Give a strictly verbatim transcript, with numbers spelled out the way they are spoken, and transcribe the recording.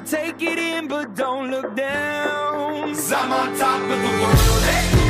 Now take it in, but don't look down, 'cause I'm on top of the world. Hey!